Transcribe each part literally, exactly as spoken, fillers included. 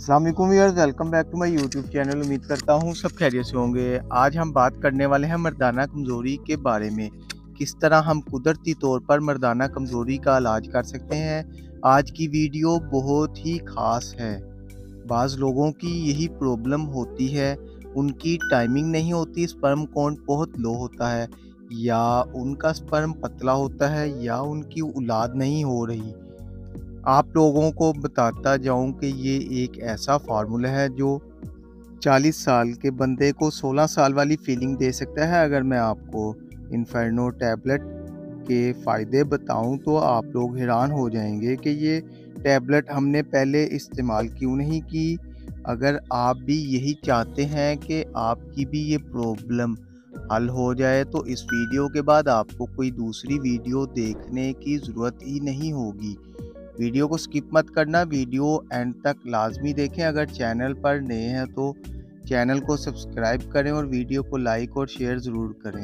अस्सलाम वालेकुम viewers, welcome back to my YouTube channel. उम्मीद करता हूँ सब खैरियत से होंगे। आज हम बात करने वाले हैं मर्दाना कमज़ोरी के बारे में। किस तरह हम कुदरती तौर पर मर्दाना कमज़ोरी का इलाज कर सकते हैं। आज की वीडियो बहुत ही ख़ास है। बाज़ लोगों की यही प्रॉब्लम होती है, उनकी टाइमिंग नहीं होती, स्पर्म काउंट बहुत लो होता है, या उनका स्पर्म पतला होता है, या उनकी औलाद नहीं हो रही। आप लोगों को बताता जाऊं कि ये एक ऐसा फार्मूला है जो चालीस साल के बंदे को सोलह साल वाली फीलिंग दे सकता है। अगर मैं आपको इन्फर्नो टैबलेट के फ़ायदे बताऊं तो आप लोग हैरान हो जाएंगे कि ये टैबलेट हमने पहले इस्तेमाल क्यों नहीं की। अगर आप भी यही चाहते हैं कि आपकी भी ये प्रॉब्लम हल हो जाए तो इस वीडियो के बाद आपको कोई दूसरी वीडियो देखने की ज़रूरत ही नहीं होगी। वीडियो को स्किप मत करना, वीडियो एंड तक लाजमी देखें। अगर चैनल पर नए हैं तो चैनल को सब्सक्राइब करें और वीडियो को लाइक और शेयर ज़रूर करें।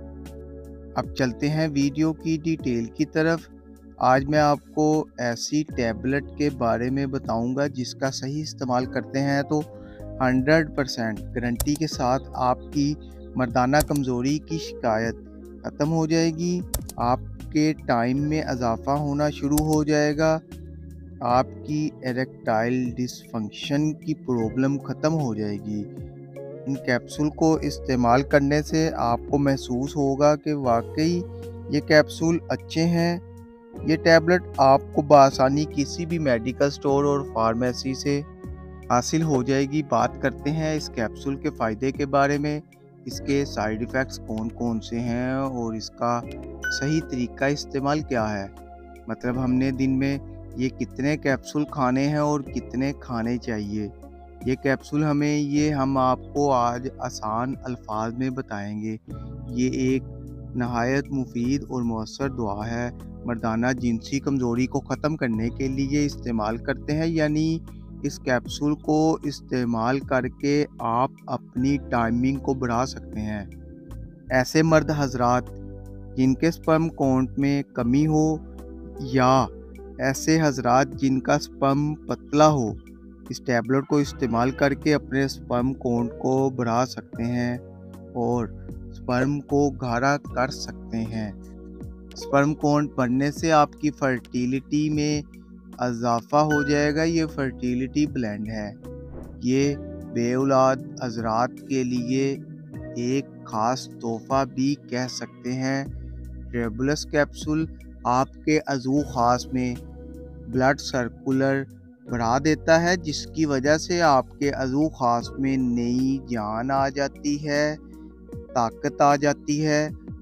अब चलते हैं वीडियो की डिटेल की तरफ। आज मैं आपको ऐसी टैबलेट के बारे में बताऊंगा जिसका सही इस्तेमाल करते हैं तो सौ परसेंट गारंटी के साथ आपकी मर्दाना कमज़ोरी की शिकायत ख़त्म हो जाएगी। आपके टाइम में इजाफा होना शुरू हो जाएगा। आपकी इरेक्टाइल डिसफंक्शन की प्रॉब्लम ख़त्म हो जाएगी। इन कैप्सूल को इस्तेमाल करने से आपको महसूस होगा कि वाकई ये कैप्सूल अच्छे हैं। ये टैबलेट आपको बआसानी किसी भी मेडिकल स्टोर और फार्मेसी से हासिल हो जाएगी। बात करते हैं इस कैप्सूल के फ़ायदे के बारे में, इसके साइड इफ़ेक्ट्स कौन कौन से हैं और इसका सही तरीका इस्तेमाल क्या है। मतलब हमने दिन में ये कितने कैप्सूल खाने हैं और कितने खाने चाहिए। ये कैप्सूल हमें ये हम आपको आज आसान अल्फाज में बताएंगे। ये एक नहायत मुफीद और मौसर दुआ है। मर्दाना जिनसी कमज़ोरी को ख़त्म करने के लिए इस्तेमाल करते हैं, यानी इस कैप्सूल को इस्तेमाल करके आप अपनी टाइमिंग को बढ़ा सकते हैं। ऐसे मर्द हजरात जिनके स्पर्म काउंट में कमी हो, या ऐसे हजरात जिनका स्पर्म पतला हो, इस टैबलेट को इस्तेमाल करके अपने स्पर्म काउंट को बढ़ा सकते हैं और स्पर्म को गाढ़ा कर सकते हैं। स्पर्म काउंट बढ़ने से आपकी फर्टिलिटी में इजाफा हो जाएगा। ये फर्टिलिटी ब्लेंड है। ये बेऔलाद हजरात के लिए एक ख़ास तोहफ़ा भी कह सकते हैं। ट्रेबुलस कैप्सूल आपके अज़ू ख़ास में ब्लड सर्कुलर बढ़ा देता है, जिसकी वजह से आपके अज़ू ख़ास में नई जान आ जाती है, ताकत आ जाती है,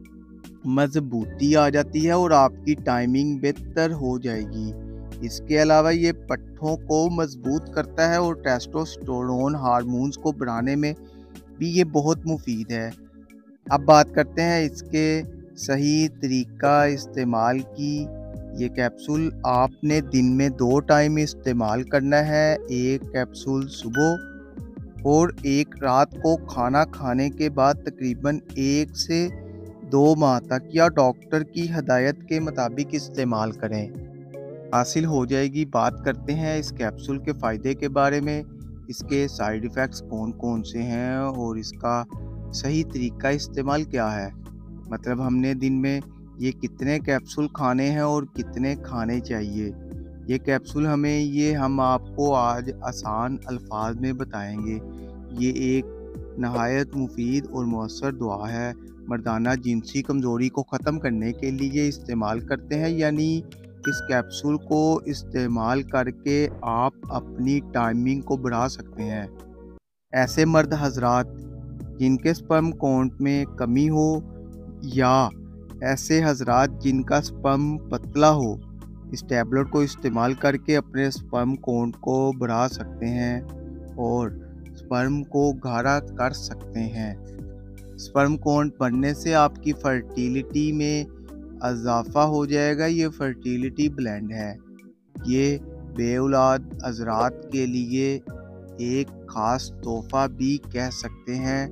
मजबूती आ जाती है और आपकी टाइमिंग बेहतर हो जाएगी। इसके अलावा ये पट्ठों को मजबूत करता है और टेस्टोस्टेरोन हार्मोन्स को बढ़ाने में भी ये बहुत मुफीद है। अब बात करते हैं इसके सही तरीका इस्तेमाल की। ये कैप्सूल आपने दिन में दो टाइम इस्तेमाल करना है, एक कैप्सूल सुबह और एक रात को खाना खाने के बाद तकरीबन एक से दो माह तक, या डॉक्टर की हदायत के मुताबिक इस्तेमाल करें, हासिल हो जाएगी। बात करते हैं इस कैप्सूल के फ़ायदे के बारे में, इसके साइड इफ़ेक्ट्स कौन कौन से हैं और इसका सही तरीका इस्तेमाल क्या है। मतलब हमने दिन में ये कितने कैप्सूल खाने हैं और कितने खाने चाहिए। ये कैप्सूल हमें ये हम आपको आज आसान अल्फाज में बताएंगे। ये एक नहायत मुफीद और मौसर दुआ है। मर्दाना जिनसी कमज़ोरी को ख़त्म करने के लिए इस्तेमाल करते हैं, यानी इस कैप्सूल को इस्तेमाल करके आप अपनी टाइमिंग को बढ़ा सकते हैं। ऐसे मर्द हजरात जिनके स्पर्म काउंट में कमी हो, या ऐसे हजरात जिनका स्पर्म पतला हो, इस टैबलेट को इस्तेमाल करके अपने स्पर्म काउंट को बढ़ा सकते हैं और स्पर्म को गाढ़ा कर सकते हैं। स्पर्म काउंट बढ़ने से आपकी फर्टिलिटी में इजाफा हो जाएगा। ये फर्टिलिटी ब्लेंड है। ये बेऔलाद हजरात के लिए एक ख़ास तोहफ़ा भी कह सकते हैं।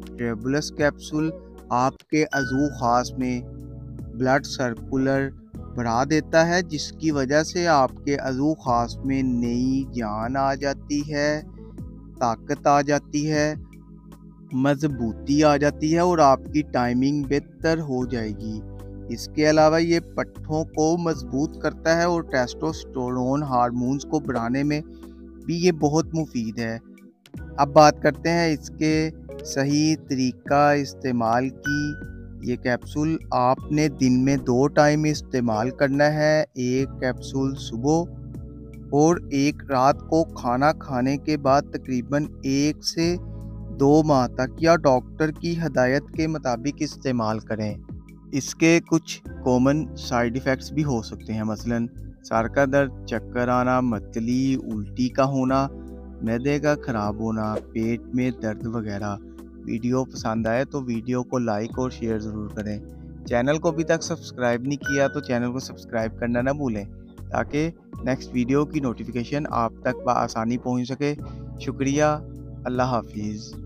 ट्रेबुलस कैप्सूल आपके अज़ू ख़ास में ब्लड सर्कुलर बढ़ा देता है, जिसकी वजह से आपके अज़ू ख़ास में नई जान आ जाती है, ताकत आ जाती है, मज़बूती आ जाती है और आपकी टाइमिंग बेहतर हो जाएगी। इसके अलावा ये पट्ठों को मज़बूत करता है और टेस्टोस्टेरोन हार्मोन्स को बढ़ाने में भी ये बहुत मुफीद है। अब बात करते हैं इसके सही तरीका इस्तेमाल की। ये कैप्सूल आपने दिन में दो टाइम इस्तेमाल करना है, एक कैप्सूल सुबह और एक रात को खाना खाने के बाद तकरीबन एक से दो माह तक, या डॉक्टर की हदायत के मुताबिक इस्तेमाल करें। इसके कुछ कॉमन साइड इफ़ेक्ट्स भी हो सकते हैं, मसलन सर का दर्द, चक्कर आना, मतली, उल्टी का होना, मैदे का ख़राब होना, पेट में दर्द वगैरह। वीडियो पसंद आए तो वीडियो को लाइक और शेयर ज़रूर करें। चैनल को अभी तक सब्सक्राइब नहीं किया तो चैनल को सब्सक्राइब करना ना भूलें, ताकि नेक्स्ट वीडियो की नोटिफिकेशन आप तक बआसानी पहुंच सके। शुक्रिया। अल्लाह हाफिज़।